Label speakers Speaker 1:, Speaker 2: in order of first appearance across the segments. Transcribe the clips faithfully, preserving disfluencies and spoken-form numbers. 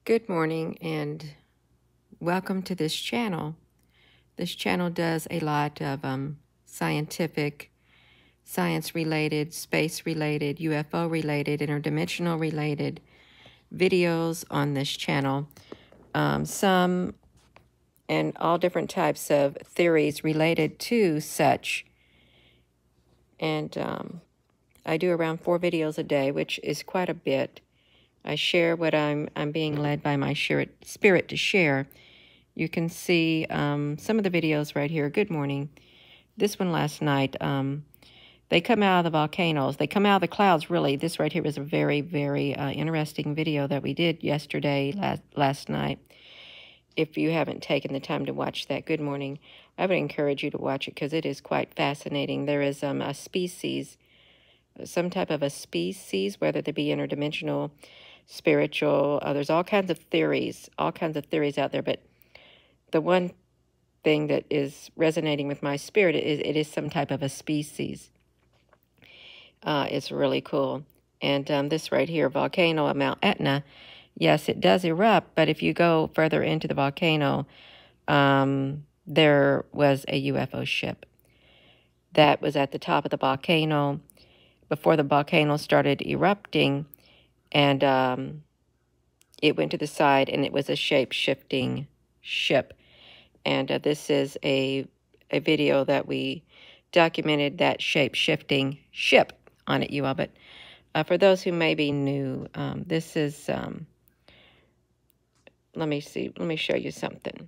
Speaker 1: Good morning and welcome to this channel. This channel does a lot of um, scientific, science-related, space-related, U F O-related, interdimensional-related videos on this channel. Um, some and all different types of theories related to such. And um, I do around four videos a day, which is quite a bit. I share what I'm, I'm being led by my spirit to share. You can see um, some of the videos right here. Good morning. This one last night, um, they come out of the volcanoes. They come out of the clouds, really. This right here was a very, very uh, interesting video that we did yesterday, last, last night. If you haven't taken the time to watch that, good morning. I would encourage you to watch it because it is quite fascinating. There is um, a species, some type of a species, whether they be interdimensional, spiritual. Uh, there's all kinds of theories, all kinds of theories out there, but the one thing that is resonating with my spirit is it is some type of a species. Uh, it's really cool. And um, this right here, volcano of Mount Etna, yes, it does erupt, but if you go further into the volcano, um, there was a U F O ship that was at the top of the volcano before the volcano started erupting, and um, it went to the side, and it was a shape-shifting ship. And uh, this is a, a video that we documented that shape-shifting ship on it, you all. But uh, for those who may be new, um, this is, um, let me see, let me show you something.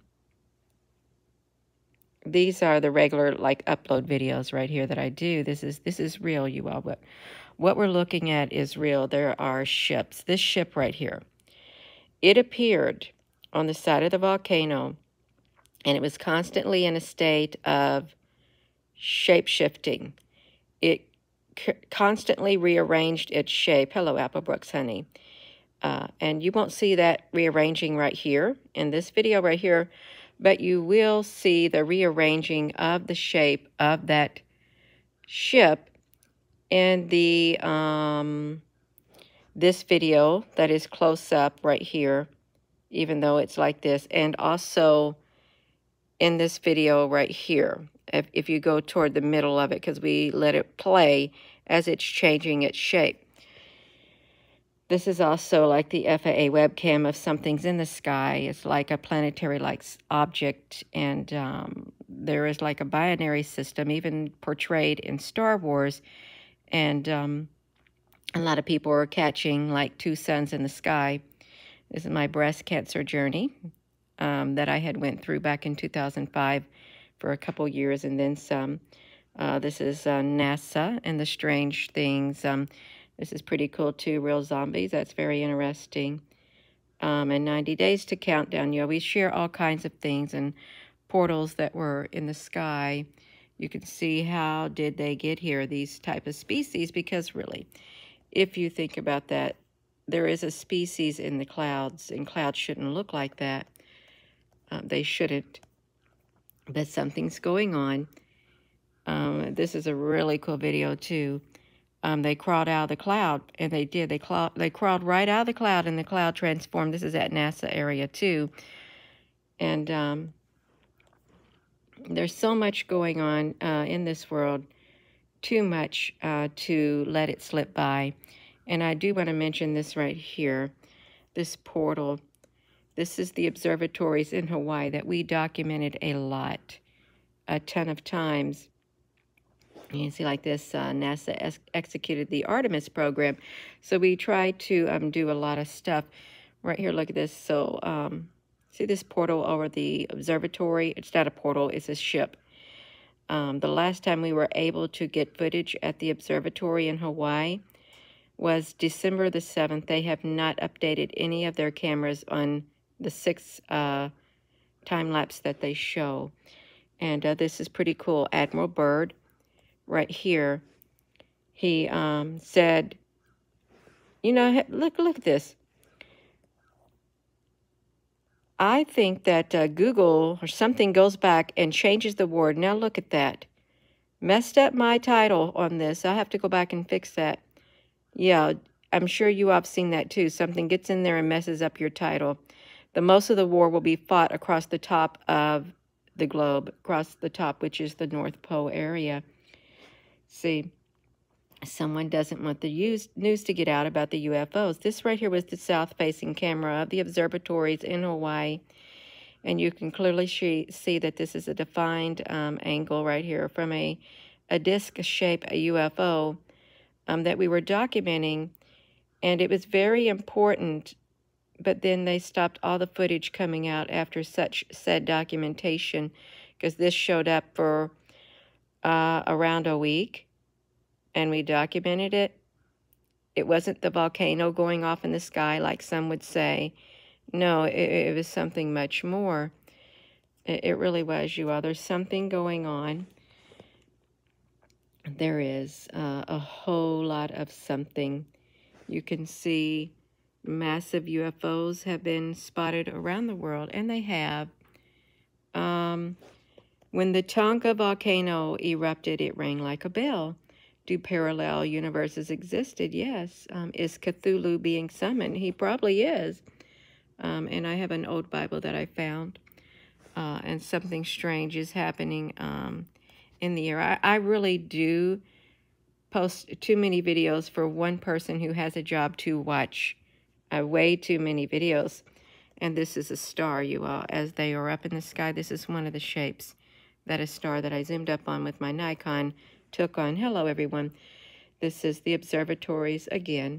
Speaker 1: These are the regular, like, upload videos right here that I do. This is, this is real, you all. But what we're looking at is real. There are ships. This ship right here, it appeared on the side of the volcano, and it was constantly in a state of shape-shifting. It constantly rearranged its shape. Hello, Applebrooks, honey. Uh, and you won't see that rearranging right here in this video right here, but you will see the rearranging of the shape of that ship in the um, this video that is close up right here, even though it's like this, and also in this video right here, if, if you go toward the middle of it, because we let it play as it's changing its shape. This is also like the F A A webcam of something's in the sky. It's like a planetary-like object, and um, there is like a binary system, even portrayed in Star Wars, and um, a lot of people are catching like two suns in the sky. This is my breast cancer journey um, that I had went through back in two thousand five for a couple years, and then some. Uh, this is uh, NASA and the strange things. Um, this is pretty cool too, real zombies. That's very interesting. Um, and ninety days to countdown. You know, we share all kinds of things and portals that were in the sky. You can see how did they get here, these type of species, because really, if you think about that, there is a species in the clouds, and clouds shouldn't look like that. Um, they shouldn't, but something's going on. Um, this is a really cool video too. Um, they crawled out of the cloud, and they did. They, craw they crawled right out of the cloud, and the cloud transformed. This is at NASA area too. And um, there's so much going on uh, in this world, too much uh, to let it slip by. And I do want to mention this right here, this portal. This is the observatories in Hawaii that we documented a lot, a ton of times. You can see like this, uh, NASA ex executed the Artemis program. So we tried to um, do a lot of stuff. Right here, look at this. So um, see this portal over the observatory? It's not a portal, it's a ship. Um, the last time we were able to get footage at the observatory in Hawaii was December the seventh. They have not updated any of their cameras on the six uh, time-lapse that they show. And uh, this is pretty cool. Admiral Byrd, right here, he um, said, you know, look, look at this. I think that uh, Google or something goes back and changes the word. Now look at that. Messed up my title on this. I have to go back and fix that. Yeah, I'm sure you all have seen that too. Something gets in there and messes up your title. The most of the war will be fought across the top of the globe, across the top, which is the North Pole area. See, someone doesn't want the use, news to get out about the U F Os. This right here was the south-facing camera of the observatories in Hawaii. And you can clearly see, see that this is a defined um, angle right here from a, a disc-shaped U F O um, that we were documenting. And it was very important, but then they stopped all the footage coming out after such said documentation, because this showed up for uh, around a week, and we documented it. It wasn't the volcano going off in the sky like some would say. No, it, it was something much more. It, it really was, you all. There's something going on. There is uh, a whole lot of something. You can see massive U F Os have been spotted around the world, and they have. Um, when the Tonga volcano erupted, it rang like a bell. Do parallel universes existed? Yes. Um, is Cthulhu being summoned? He probably is. Um, and I have an old Bible that I found, uh, and something strange is happening um, in the air. I, I really do post too many videos for one person who has a job to watch. Uh, way too many videos. And this is a star, you all, as they are up in the sky. This is one of the shapes that a star that I zoomed up on with my Nikon took on. Hello, everyone. This is the observatories again.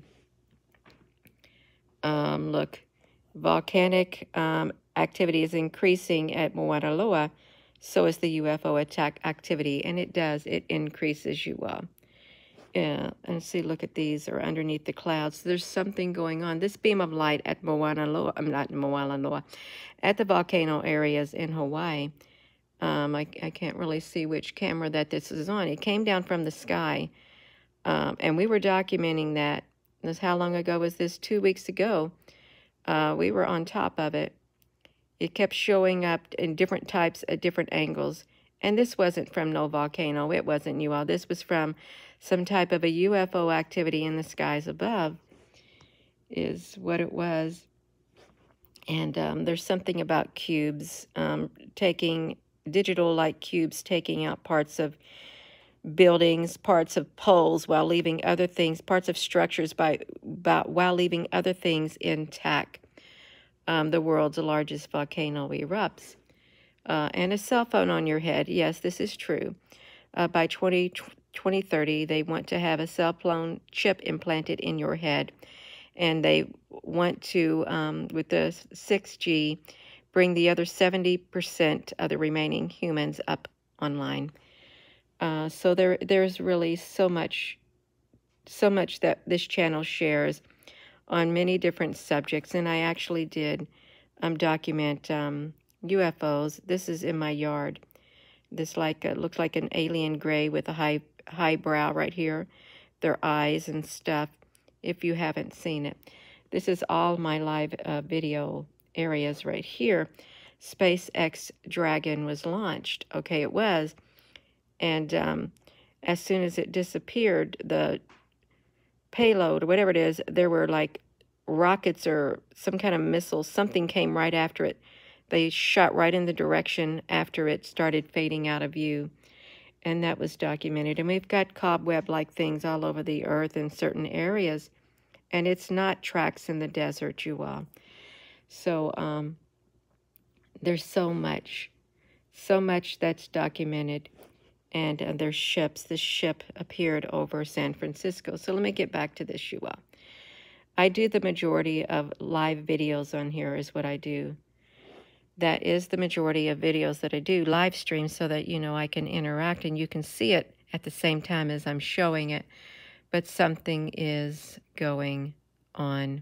Speaker 1: Um, look, volcanic um, activity is increasing at Mauna Loa. So is the U F O attack activity, and it does. It increases, you all. Yeah, and see, look at these are underneath the clouds. There's something going on. This beam of light at Mauna Loa, I'm not in Mauna Loa, at the volcano areas in Hawaii. Um, I, I can't really see which camera that this is on. It came down from the sky, um, and we were documenting that. This, how long ago was this? Two weeks ago. Uh, we were on top of it. It kept showing up in different types at different angles. And this wasn't from no volcano. It wasn't, you all. This was from some type of a U F O activity in the skies above, is what it was. And um, there's something about cubes, um, taking digital like cubes, taking out parts of buildings, parts of poles, while leaving other things, parts of structures by, by while leaving other things intact. Um, the world's largest volcano erupts. Uh, and a cell phone on your head. Yes, this is true. Uh, by twenty thirty, they want to have a cell phone chip implanted in your head. And they want to, um, with the six G, bring the other seventy percent of the remaining humans up online. Uh, so there, there's really so much, so much that this channel shares on many different subjects. And I actually did um, document um, U F Os. This is in my yard. This like uh, looks like an alien gray with a high high brow right here. Their eyes and stuff, if you haven't seen it. This is all my live uh, video areas right here. SpaceX Dragon was launched. Okay, it was. And um, as soon as it disappeared, the payload, or whatever it is, there were like rockets or some kind of missiles. Something came right after it. They shot right in the direction after it started fading out of view. And that was documented. And we've got cobweb-like things all over the earth in certain areas. And it's not tracks in the desert, you all. So um, there's so much, so much that's documented. And uh, there's ships. This ship appeared over San Francisco. So let me get back to this, you all. I do the majority of live videos on here is what I do. That is the majority of videos that I do, live stream, so that, you know, I can interact and you can see it at the same time as I'm showing it. But something is going on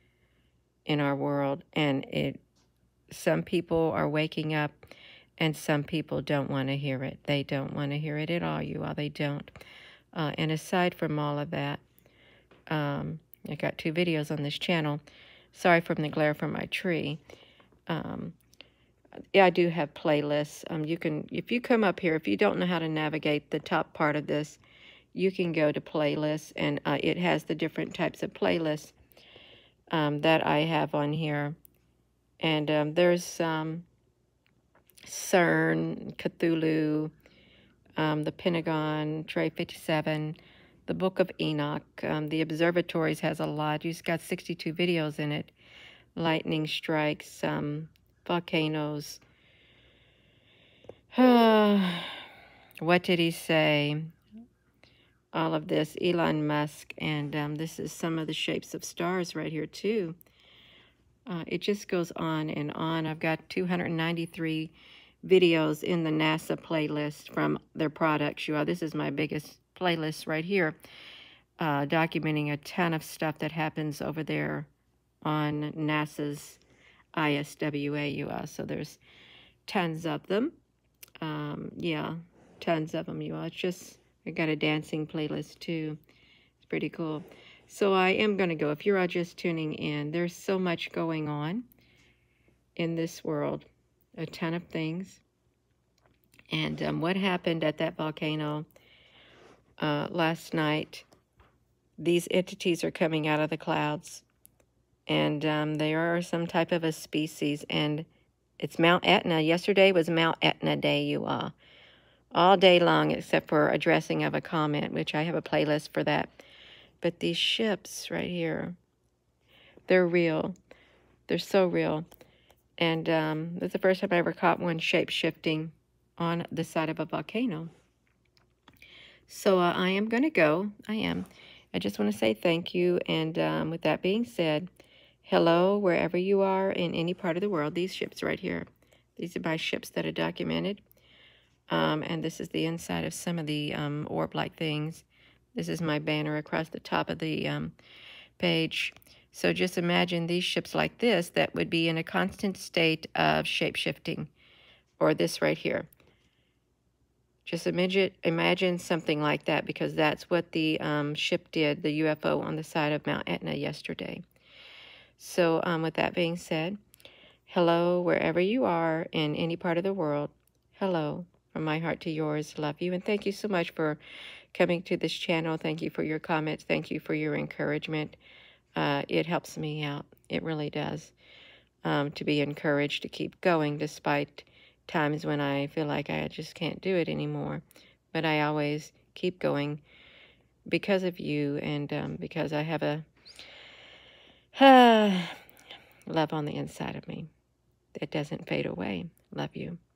Speaker 1: in our world, and it. Some people are waking up, and some people don't want to hear it. They don't want to hear it at all, you all. They don't. Uh, and aside from all of that, um, I got two videos on this channel. Sorry from the glare from my tree. Um, yeah, I do have playlists. Um, you can, if you come up here, if you don't know how to navigate the top part of this, you can go to playlists, and uh, it has the different types of playlists um, that I have on here. And um, there's um, CERN, Cthulhu, um, the Pentagon, Tray fifty-seven, the Book of Enoch. Um, the Observatories has a lot. It's got sixty-two videos in it. Lightning strikes, um, volcanoes. What did he say? All of this, Elon Musk, and um, this is some of the shapes of stars right here too. Uh, it just goes on and on. I've got two hundred ninety-three videos in the NASA playlist from their products. You all, this is my biggest playlist right here, uh, documenting a ton of stuff that happens over there on NASA's I S W A. You all, so there's tons of them. Um, yeah, tons of them. You all, it's just, I got a dancing playlist too. It's pretty cool. So I am going to go. If you're all just tuning in, there's so much going on in this world. A ton of things. And um, what happened at that volcano uh, last night, these entities are coming out of the clouds. And um, they are some type of a species. And it's Mount Etna. Yesterday was Mount Etna Day, you all. All day long, except for addressing of a comment, which I have a playlist for that. But these ships right here, they're real. They're so real. And um, this is the first time I ever caught one shape-shifting on the side of a volcano. So uh, I am going to go. I am. I just want to say thank you. And um, with that being said, hello, wherever you are in any part of the world. These ships right here. These are my ships that are documented. Um, and this is the inside of some of the um, orb-like things. This is my banner across the top of the um, page. So just imagine these ships like this that would be in a constant state of shape-shifting. Or this right here. Just imagine, imagine something like that, because that's what the um, ship did, the U F O on the side of Mount Etna yesterday. So um, with that being said, hello wherever you are in any part of the world. Hello from my heart to yours. Love you, and thank you so much for coming to this channel. Thank you for your comments. Thank you for your encouragement. Uh, it helps me out. It really does. Um, to be encouraged to keep going despite times when I feel like I just can't do it anymore. But I always keep going because of you, and um, because I have a uh, love on the inside of me that doesn't fade away. Love you.